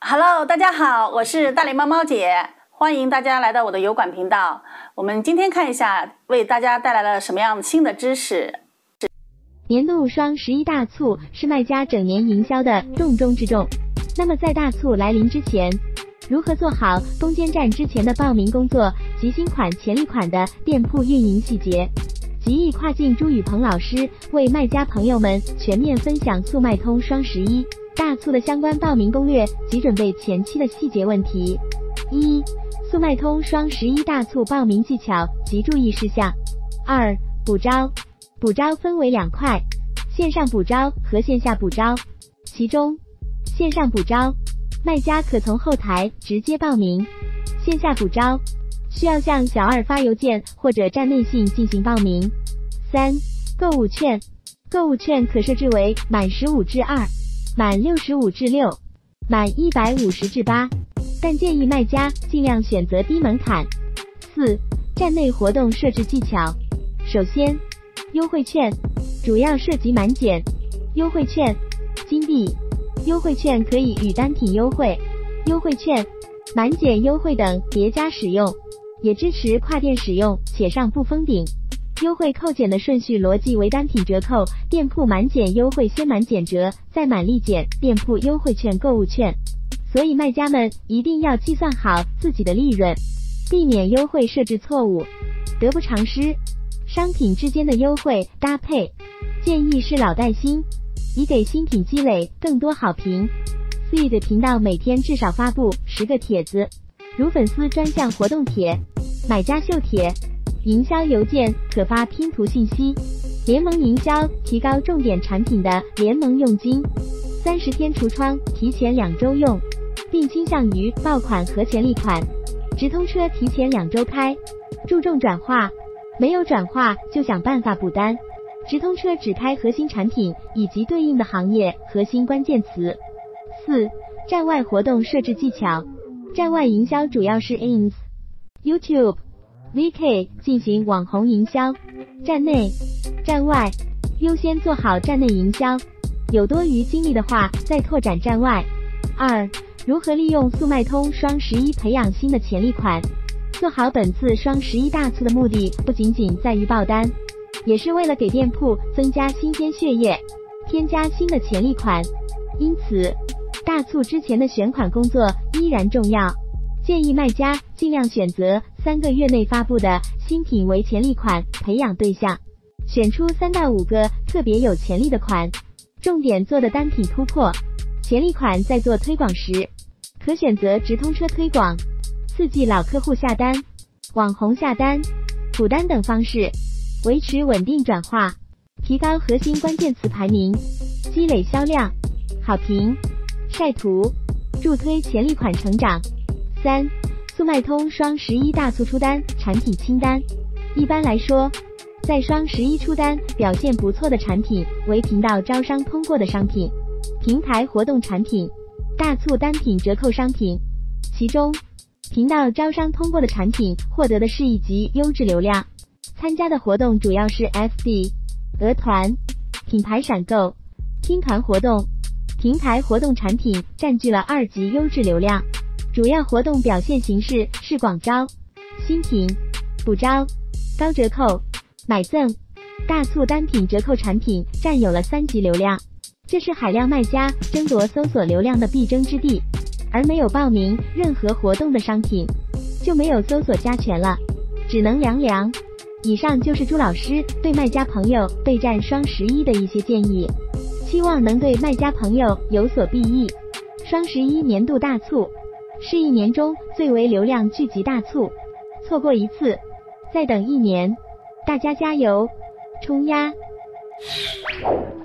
Hello， 大家好，我是大脸猫猫姐，欢迎大家来到我的油管频道。我们今天看一下，为大家带来了什么样新的知识。 年度双11大促是卖家整年营销的重中之重。那么在大促来临之前，如何做好攻坚战之前的报名工作及新款潜力款的店铺运营细节？极易跨境朱宇鹏老师为卖家朋友们全面分享速卖通双11大促的相关报名攻略及准备前期的细节问题。1、速卖通双11大促报名技巧及注意事项。2、补招。补招分为2块，线上补招和线下补招。其中，线上补招，卖家可从后台直接报名；线下补招，需要向小二发邮件或者站内信进行报名。3、购物券。购物券可设置为满15至2，满65至6，满150至8，但建议卖家尽量选择低门槛。4、站内活动设置技巧。首先，优惠券主要涉及满减、优惠券、金币。优惠券可以与单品优惠、优惠券、满减优惠等叠加使用，也支持跨店使用，且上不封顶。优惠扣减的顺序逻辑为单品折扣，店铺满减优惠先满减折，再满立减，店铺优惠券购物券。所以卖家们一定要计算好自己的利润，避免优惠设置错误。得不偿失。商品之间的优惠搭配建议是老带新，以给新品积累更多好评。Feed 频道每天至少发布10个帖子，如粉丝专项活动帖、买家秀帖。营销邮件可发拼图信息。联盟营销提高重点产品的联盟用金，30天橱窗提前2周用，并倾向于爆款和潜力款。直通车提前2周开，注重转化，没有转化就想办法补单。直通车只开核心产品以及对应的行业核心关键词。4、站外活动设置技巧。站外营销主要是 Ins、YouTube、VK 进行网红营销，站内、站外优先做好站内营销，有多余精力的话再拓展站外。2、如何利用速卖通双11培养新的潜力款。做好本次双11大促的目的不仅仅在于爆单，也是为了给店铺增加新鲜血液，添加新的潜力款。因此，大促之前的选款工作依然重要，建议卖家尽量选择3个月内发布的新品为潜力款培养对象，选出3到5个特别有潜力的款，重点做的单品突破。潜力款在做推广时，可选择直通车推广、刺激老客户下单、网红下单、补单等方式，维持稳定转化，提高核心关键词排名，积累销量、好评、晒图，助推潜力款成长。3、速卖通双11大促出单产品清单。一般来说，在双11出单表现不错的产品为频道招商通过的商品、平台活动产品、大促单品折扣商品。其中，频道招商通过的产品获得的是1级优质流量，参加的活动主要是 FB、鹅团、品牌闪购、听团活动。平台活动产品占据了2级优质流量，主要活动表现形式是广招、新品、补招、高折扣、买赠。大促单品折扣产品占有了3级流量，这是海量卖家争夺搜索流量的必争之地，而没有报名任何活动的商品就没有搜索加权了，只能凉凉。以上就是朱老师对卖家朋友备战双11的一些建议，希望能对卖家朋友有所裨益。双11年度大促是1年中最为流量聚集大促，错过一次再等1年，大家加油冲呀！